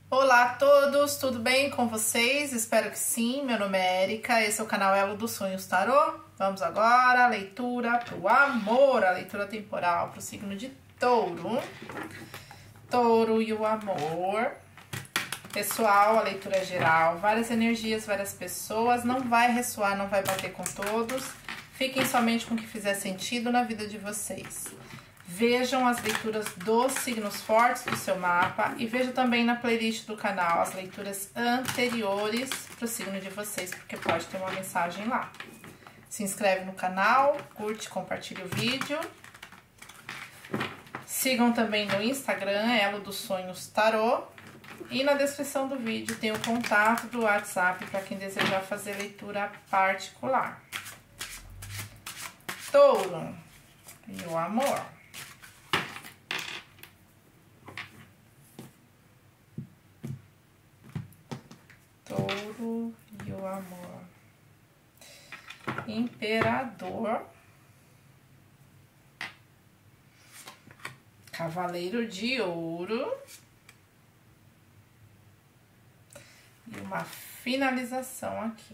Olá a todos, tudo bem com vocês? Espero que sim. Meu nome é Érica, esse é o canal Elo dos Sonhos Tarô. Vamos agora à leitura pro amor, a leitura temporal pro signo de Touro. Touro e o amor. Pessoal, a leitura é geral, várias energias, várias pessoas, não vai ressoar, não vai bater com todos. Fiquem somente com o que fizer sentido na vida de vocês. Vejam as leituras dos signos fortes do seu mapa e vejam também na playlist do canal as leituras anteriores para o signo de vocês, porque pode ter uma mensagem lá. Se inscreve no canal, curte, compartilha o vídeo. Sigam também no Instagram, Elo dos Sonhos Tarô. E na descrição do vídeo tem o contato do WhatsApp para quem desejar fazer leitura particular. Touro e o amor. Touro e o amor. Imperador. Cavaleiro de ouro. E uma finalização aqui.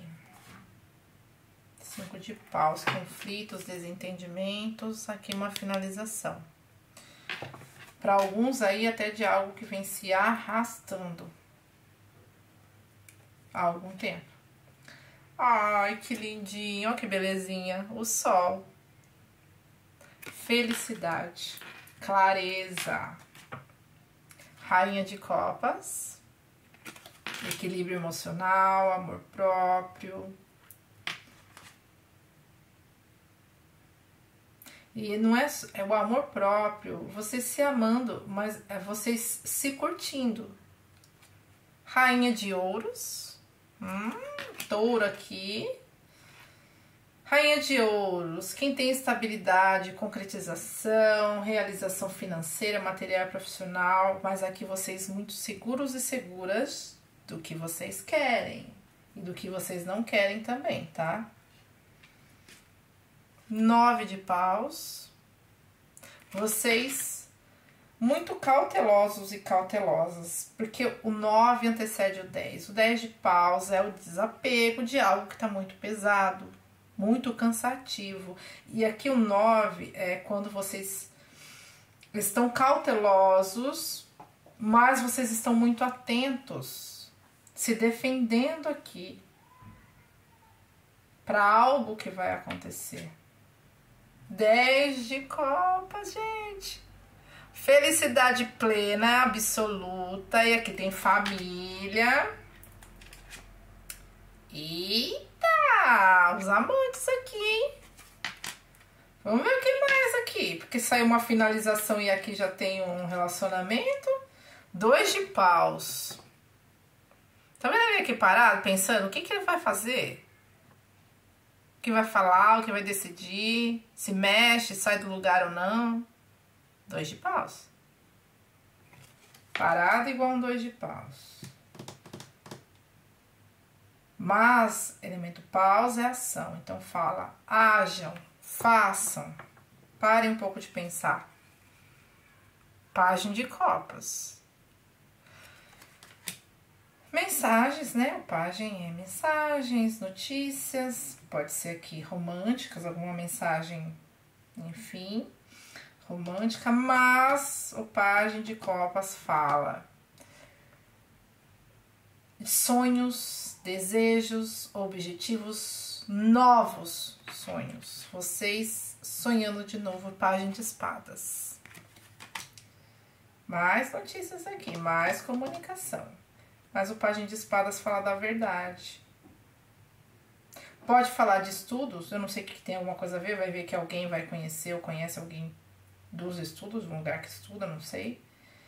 5 de paus, conflitos, desentendimentos. Aqui uma finalização. Para alguns aí até de algo que vem se arrastando há algum tempo. Ai, que lindinho, olha que belezinha. O sol. Felicidade. Clareza. Rainha de copas. Equilíbrio emocional, amor próprio. E não é o amor próprio, você se amando, mas é vocês se curtindo. Rainha de ouros. Touro aqui. Rainha de ouros, quem tem estabilidade, concretização, realização financeira, material e profissional, mas aqui vocês muito seguros e seguras do que vocês querem e do que vocês não querem também, tá? 9 de paus. Vocês muito cautelosos e cautelosas, porque o 9 antecede o 10. O 10 de paus é o desapego de algo que tá muito pesado, muito cansativo. E aqui o 9 é quando vocês estão cautelosos, mas vocês estão muito atentos, se defendendo aqui para algo que vai acontecer. 10 de copas, gente. Felicidade plena, absoluta. E aqui tem família. Eita, os amantes aqui, hein? Vamos ver o que mais aqui. Porque saiu uma finalização e aqui já tem um relacionamento. 2 de paus. Tá vendo ele aqui parado, pensando o que ele vai fazer? O que vai falar, o que vai decidir, se mexe, sai do lugar ou não. 2 de paus. Parado igual um 2 de paus. Mas, elemento paus é ação. Então fala, ajam, façam. Parem um pouco de pensar. Página de copas. Mensagens, né? O pajem é mensagens, notícias, pode ser aqui românticas, alguma mensagem, enfim, romântica, mas o pajem de copas fala de sonhos, desejos, objetivos, novos sonhos. Vocês sonhando de novo, pajem de espadas. Mais notícias aqui, mais comunicação. Mas o pajem de espadas fala da verdade. Pode falar de estudos, eu não sei o que tem alguma coisa a ver, vai ver que alguém vai conhecer ou conhece alguém dos estudos, um lugar que estuda, não sei.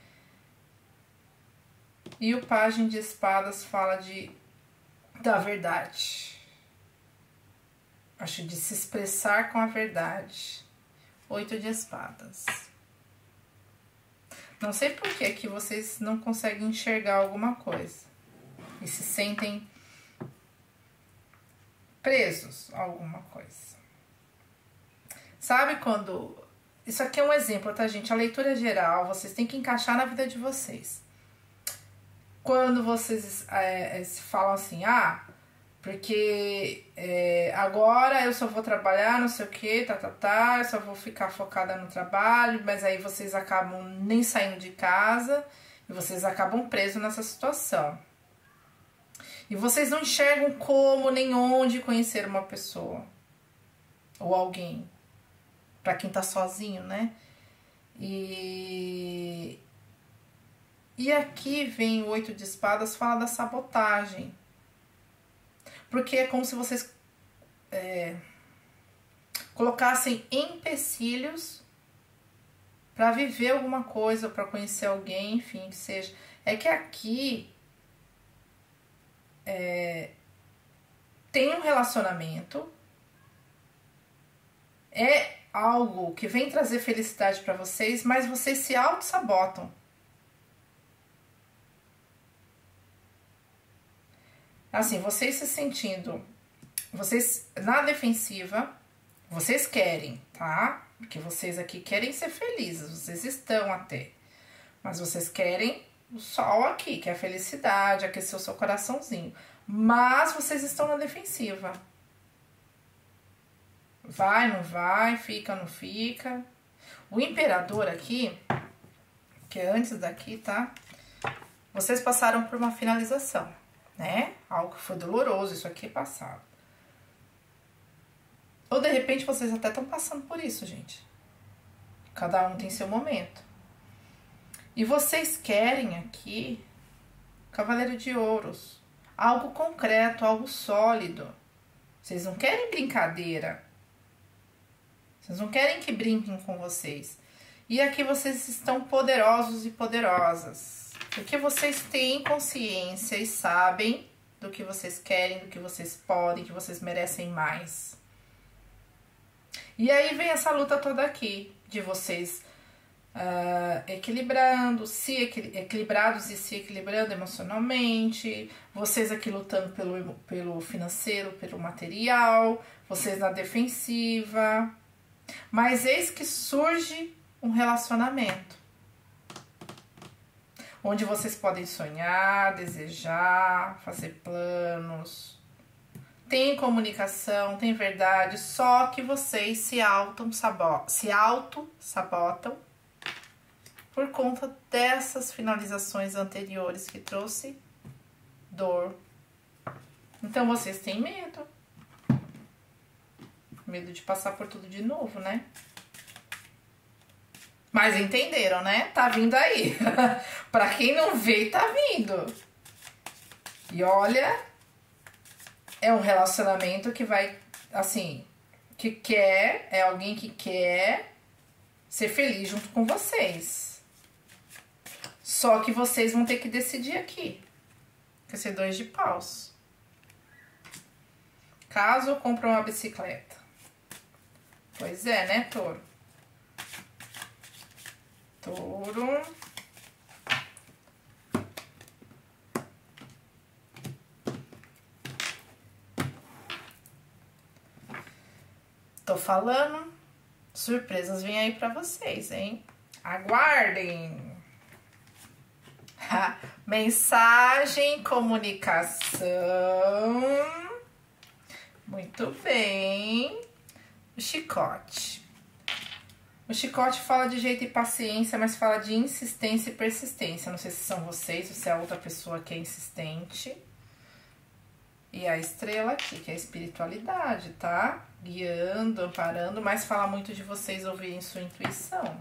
E o pajem de espadas fala da verdade. Acho de se expressar com a verdade. 8 de espadas. Não sei por que vocês não conseguem enxergar alguma coisa e se sentem presos a alguma coisa. Sabe quando... Isso aqui é um exemplo, tá, gente? A leitura é geral, vocês têm que encaixar na vida de vocês. quando vocês se falam assim, porque agora eu só vou trabalhar, não sei o que, eu só vou ficar focada no trabalho, mas aí vocês acabam nem saindo de casa e vocês acabam presos nessa situação. E vocês não enxergam como nem onde conhecer uma pessoa ou alguém, para quem tá sozinho, né? E aqui vem o 8 de espadas, fala da sabotagem. Porque é como se vocês colocassem empecilhos para viver alguma coisa, para conhecer alguém, enfim, que seja. É que aqui tem um relacionamento, é algo que vem trazer felicidade para vocês, mas vocês se auto-sabotam. Assim, vocês se sentindo, vocês na defensiva, vocês querem, tá? Porque vocês aqui querem ser felizes, vocês estão até. Mas vocês querem o sol aqui, que é a felicidade, aquecer o seu coraçãozinho. Mas vocês estão na defensiva. Vai, não vai, fica, não fica. O imperador aqui, que é antes daqui, tá? Vocês passaram por uma finalização, né? Algo que foi doloroso, isso aqui é passado. Ou de repente vocês até estão passando por isso, gente. Cada um tem seu momento. E vocês querem aqui Cavaleiro de Ouros, algo concreto, algo sólido. Vocês não querem brincadeira. Vocês não querem que brinquem com vocês. E aqui vocês estão poderosos e poderosas. Porque vocês têm consciência e sabem do que vocês querem, do que vocês podem, que vocês merecem mais. E aí vem essa luta toda aqui, de vocês equilibrando, equilibrados e se equilibrando emocionalmente, vocês aqui lutando pelo financeiro, pelo material, vocês na defensiva. Mas eis que surge um relacionamento, onde vocês podem sonhar, desejar, fazer planos. Tem comunicação, tem verdade, só que vocês se auto-sabotam por conta dessas finalizações anteriores que trouxe dor. Então vocês têm medo. Medo de passar por tudo de novo, né? Mas entenderam, né? Tá vindo aí. Pra quem não vê, tá vindo. E olha, é um relacionamento que vai, assim, que quer, é alguém que quer ser feliz junto com vocês. Só que vocês vão ter que decidir aqui. Vai ser 2 de paus. Caso compre uma bicicleta. Pois é, né, touro? Touro. Tô falando. Surpresas vêm aí pra vocês, hein? Aguardem. Mensagem, comunicação. Muito bem. O chicote. O chicote fala de jeito e paciência, mas fala de insistência e persistência. Não sei se são vocês ou se é outra pessoa que é insistente. E a estrela aqui, que é a espiritualidade, tá? Guiando, amparando, mas fala muito de vocês ouvirem sua intuição.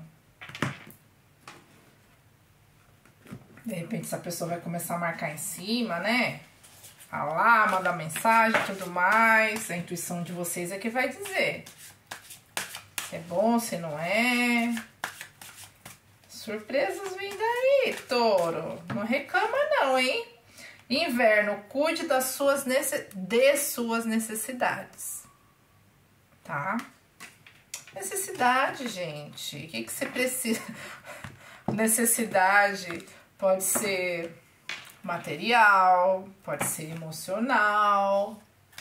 De repente essa pessoa vai começar a marcar em cima, né? Falar, mandar mensagem e tudo mais. A intuição de vocês é que vai dizer se é bom, se não é. Surpresas vêm daí, touro. Não reclama não, hein? Inverno, cuide das suas necessidades. Tá? Necessidade, gente. O que você precisa? Necessidade pode ser material, pode ser emocional.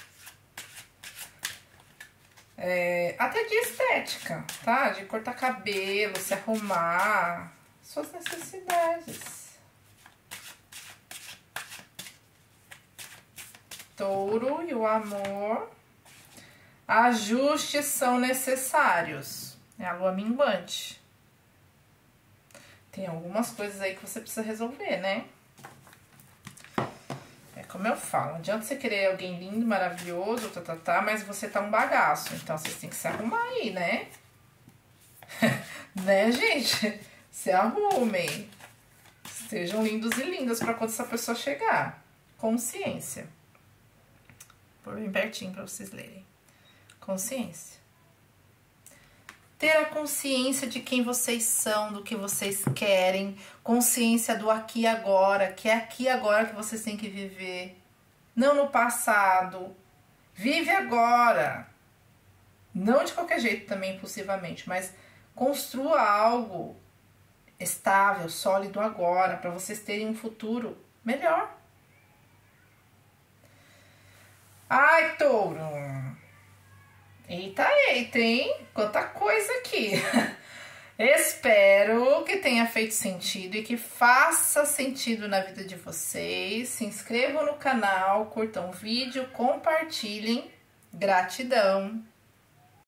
Até de estética, tá? De cortar cabelo, se arrumar. Suas necessidades. Touro e o amor. Ajustes são necessários. É a lua minguante. Tem algumas coisas aí que você precisa resolver, né? É como eu falo, não adianta você querer alguém lindo, maravilhoso, mas você tá um bagaço. Então, vocês têm que se arrumar aí, né? Né, gente? Se arrumem. Sejam lindos e lindas pra quando essa pessoa chegar. Consciência. Por bem pertinho pra vocês lerem. Consciência. Ter a consciência de quem vocês são, do que vocês querem. Consciência do aqui e agora, que é aqui e agora que vocês têm que viver. Não no passado. Vive agora. Não de qualquer jeito também, impulsivamente, mas construa algo estável, sólido agora, para vocês terem um futuro melhor. Ai, Touro. Eita, hein? Quanta coisa aqui. Espero que tenha feito sentido e que faça sentido na vida de vocês. Se inscrevam no canal, curtam o vídeo, compartilhem. Gratidão.